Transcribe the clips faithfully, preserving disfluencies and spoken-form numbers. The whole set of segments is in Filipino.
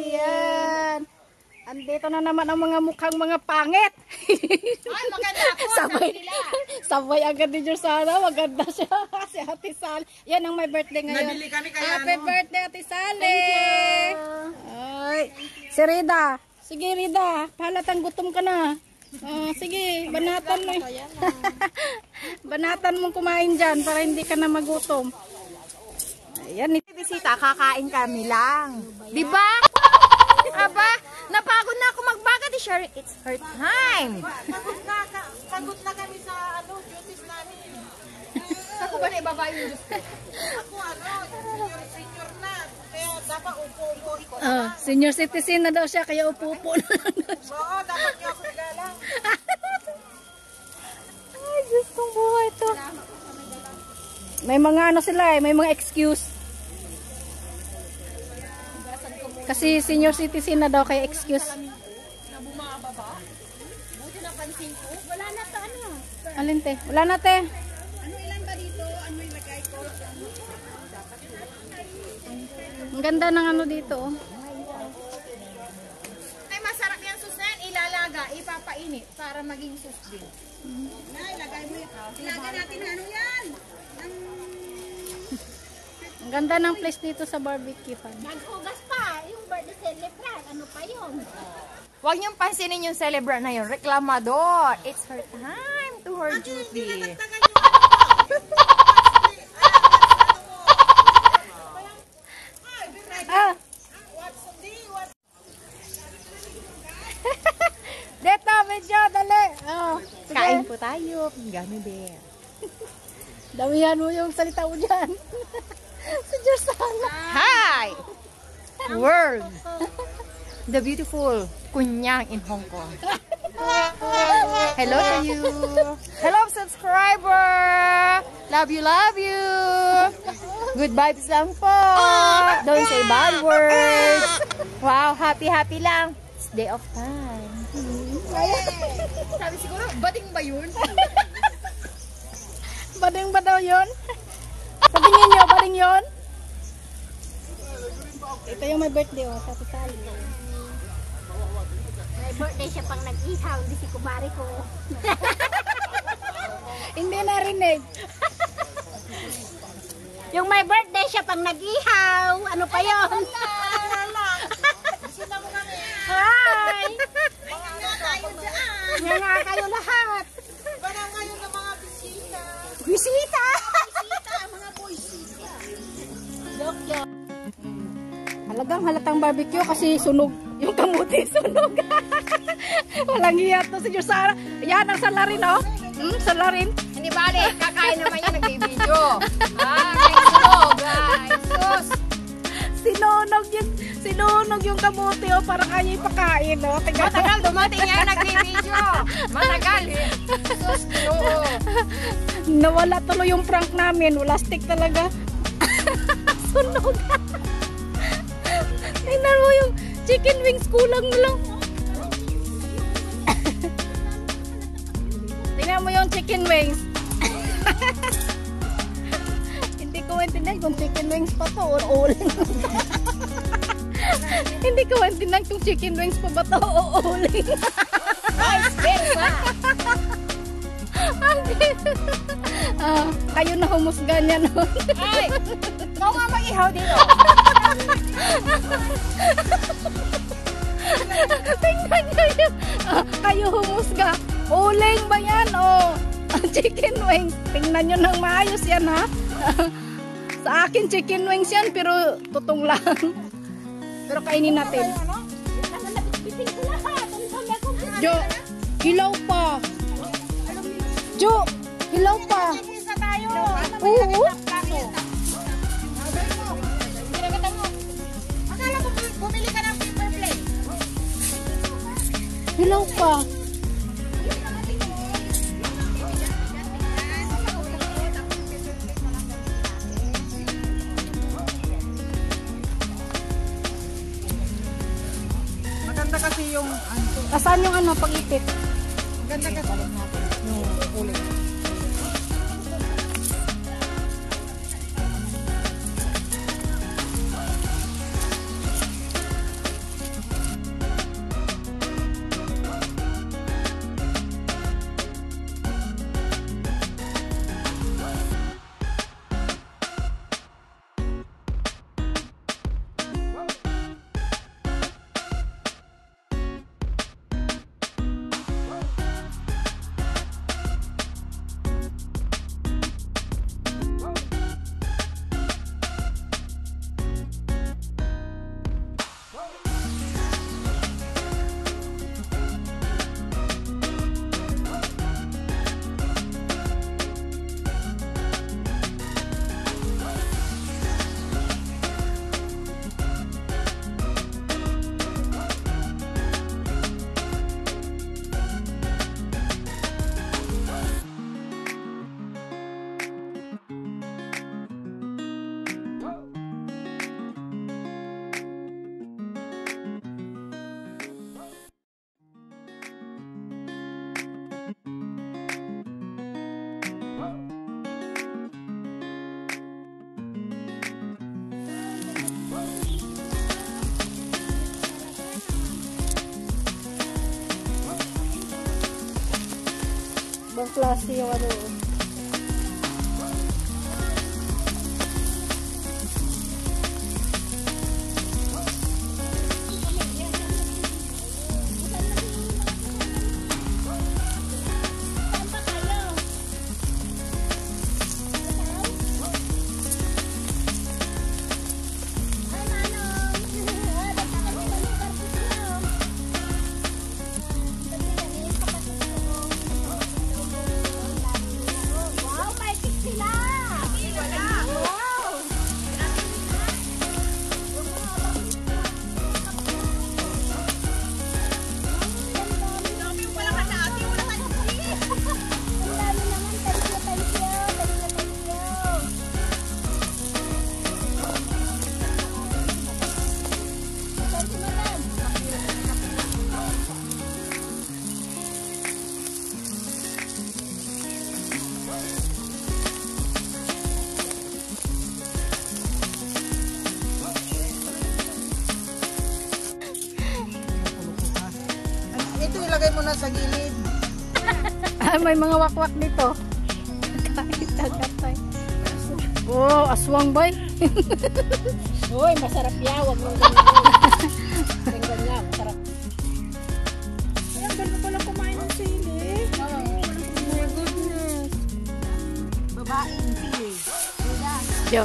Yan. Andito na naman ang mga mukhang mga pangit. Ay, maganda ako. Sabay, sabay agad din yung sana. Maganda siya. Si Ate Sally. Yan ang may birthday ngayon. Nabili kami kaya Happy ano? birthday, Ate Sally. Ay. Si Rida. Sige, Rida. Pahalatang gutom ka na. Uh, sige, banatan mo. Banatan mong kumain dyan para hindi ka na magutom. Ayan. Bisita, kakain kami lang. Diba? Aba, napagod na ako magbaga di Sherry. It's her time. Pagod na, pagod na kami sa ano, duties namin. Ako ba na ibaba yung juice ko? Ako ano, senior, senior na. Kaya dapat upo-upo. Uh, senior citizen na daw siya, kaya upo-upo na lang daw siya. Oo, dapat niyo ako nilalang. Ay, Diyos kong buhay ito. May mga ano sila eh, may mga excuse. Kasi senior citizen na daw kaya excuse. Na bumababa? Buti napansin ko. Wala na ta ano. Alin te? Wala na te. Ano ilan ba dito? Ano yung lagay ko? Ang ganda ng ano dito. Oh. Ay, masarap yung sus na yan. Ilalaga, ipapainit para maging sus din. Hmm. Nay, lagay mo yun. Ilagay natin ano yan? Ang ganda ng place dito sa barbecue fan. Nag-ugas pa, yung birthday celebrant, ano pa yun? Huwag niyong pansinin yung celebrant na yun. Reklamador. It's her time to her duty. Ah. Dito, medyo, dali. Oh, Kain po tayo. Gami bear. damihan mo yung salita mo dyan. Si Josana. Hi! World! The beautiful Kunyang in Hong Kong. Hello to you. Hello, subscriber. Love you, love you. Good vibes lang po. Don't say bad words. Wow, happy, happy lang. It's day of time. Sabi siguro, bading ba yun? Bading ba daw yun? Patingin nyo, bading yun? Ito yung may birthday oh, sa Sally. May birthday siya pang nag-ihaw, hindi si kumari ko. Hindi narinig. Yung may birthday siya pang nag-ihaw, ano pa yun? Hi! Nga nga kayo lahat. Parang kayo ng mga bisita. Bisita! Bisita, mga boysita. Joke, joke. Halagang halatang barbecue kasi sunog. Yung kamuti sunog. Walang iya to si Josana. Yan ang salarin oh. Hmm, salarin. Hindi bali, kakain naman yan nag-video. Ah, may sunog, guys. Sus! Sinunog yung, sinunog yung kamuti oh, para kaya ipakain oh. Tingnan mo. Matagal dumating yan nag-video. Matagal eh. Sus, oo. Nawala tuloy yung prank namin. Wala stick talaga. Sunog. Tingnan mo yung chicken wings, kulang na lang. Tingnan mo yung chicken wings. Hindi ko maintindihan kung chicken wings pa to or uling. Hindi ko maintindihan kung chicken wings pa ba to o uling. Guys, versa. Ah, kayo na humusga niya nun. Ay, ikaw nga mag-ihaw dito. Tingnan nyo yun. Ah, kayo humusga. Uling ba yan o chicken wings? Tingnan nyo nang maayos yan ha. Sa akin chicken wings yan pero tutong lang. Pero kainin natin. Jo, hilaw pa. Jo, hilaw pa. Isa tayo. Oo. Akala ko bumili ka ng paper plate. Hilaw pa. Maganda kasi yung ano. Asan yung ano, pag-ipit? Maganda kasi yung ulit. klase yung ano. Ito ilagay mo na sa gilid. Ay, may mga wakwak dito. Kahit tagatay. Oh, aswang boy. Uy, masarap yan. Huwag mong ganyan. Tingnan niya, masarap. Ay, ang ganda pala kumain ng sili. Oh my goodness. Babaeng sili. Yo.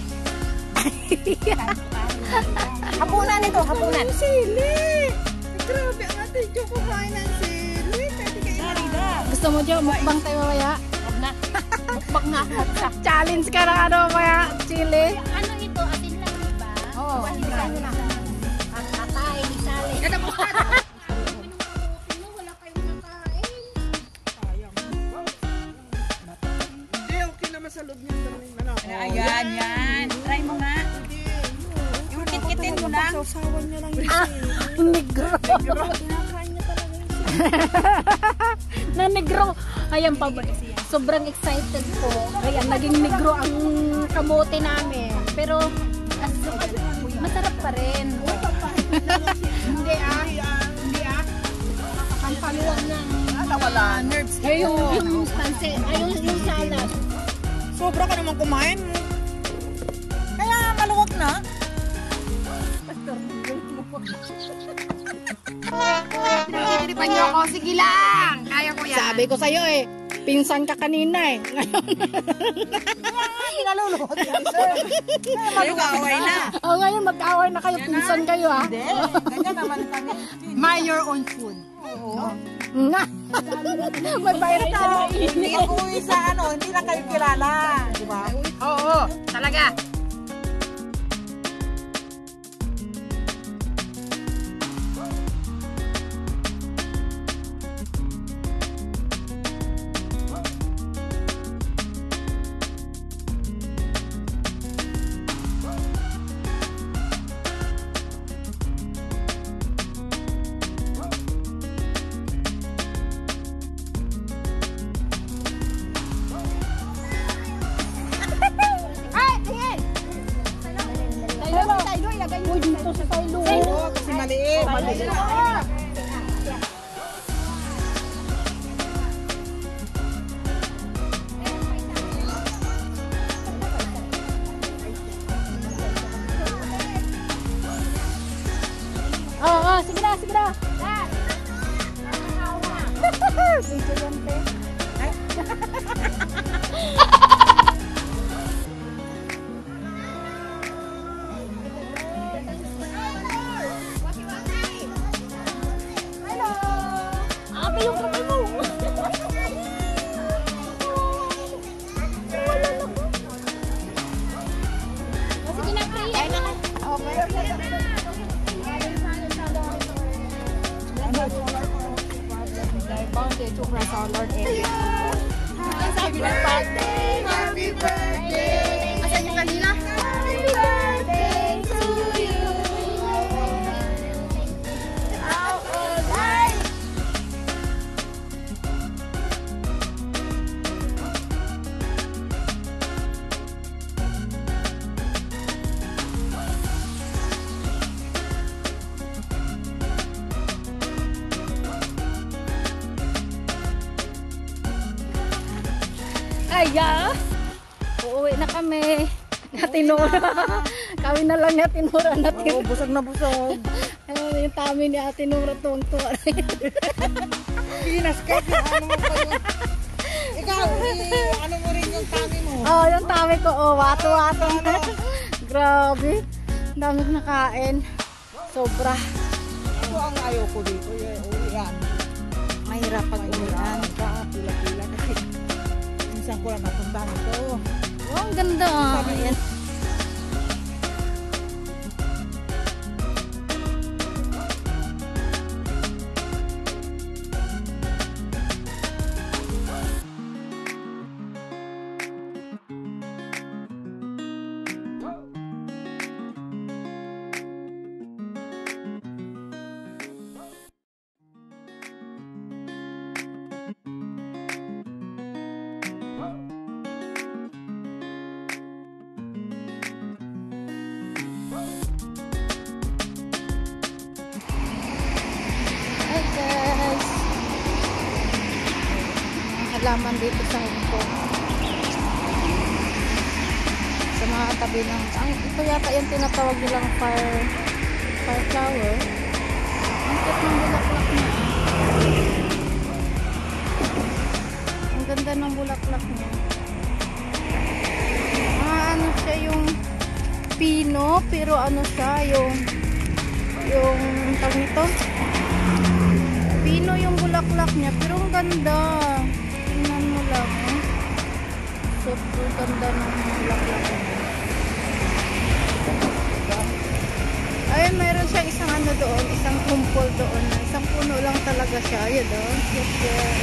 Hapunan ito, hapunan. Sili. Grabe, ang ating Diyo kumain ng sili. Pwede kayo na. Gusto mo dyan, mukbang tayo mamaya? Huwag na. Mukbang na ako. Challenge ka na ano mamaya, chili. Ano ito? Atin lang, di ba? Oo. Ang tatay, ni Sally. Yan ang bukan. Wala kayong nakain. Hindi, okay naman sa loob niya. Ano? Ayan, yan. Try mo nga. Yung kitkitin mo lang. Sausawan niya lang yung Ah, sili. negro. Kinakain niya talaga yung sili. Na negro. Ayan pa ba? Sobrang excited po. Ayan, naging negro ang kamote namin. Pero, as, masarap pa rin. Hindi ah. Hindi ah. Ang paluwag ng Wala, nerves. ay, yung, yung panse, ay, yung, yung salad. Sobra ka naman kumain. Kaya maluwag na. Pinagtitiripan niyo ako. Sige lang. Kaya ko yan. Sabi ko sa'yo eh, pinsan ka kanina eh. Pinalulunod. Kayo kaaway na. O ngayon, mag-away na kayo, pinsan kayo ha. Hindi, ganyan naman kami. Mind your own food. Oo. Nga. May bayad Ito, ka hindi ako uwi sa ano, hindi na kayo kilala. Di ba? Oo, talaga. Uy, dito sa Tailo. Oo, kasi maliit. Maliit. Oo, oh, sige na, sige na. Sige yan, te. Ate, yung kamay mo. Sige na, pre. Ay, naman. Happy birthday! Happy birthday! Asan yung kanila? Happy birthday to you! How old are you? Layas. Uuwi na kami. Natinura. Kami na lang natinura natin. Oo, busog na busog. Ayun, yung tami ni Ate Nura tuwang-tuwa. Pinas ka, ano mo pa yun? Ikaw, eh, ano mo rin yung tami mo? Oh, yung tami ko. Oh, wato-wato. Grabe. Dami nakain. Sobra. Ito ang ayaw ko dito. Uwian. Mahirap pag uwian. Pila-pila kasi. Minsan ko lang napuntahan ito. Oh, ang ganda. Ah. Ayan. Hi guys. Mga halaman dito sa Hong Kong. Sa mga tabi ng... Ang, ito yata yung tinatawag nilang fire, fire flower. Ang cute ng bulaklak niya. Ang ganda ng bulaklak niya. Ah, ano siya yung pino, pero ano siya yung yung tawag nito? Pino yung bulaklak niya, pero ang ganda. Tingnan mo lang, eh. Sobrang ganda ng bulaklak niya. Ayun, mayroon siyang isang ano doon, isang kumpol doon. Isang puno lang talaga siya. Ayun doon. Cute, cute.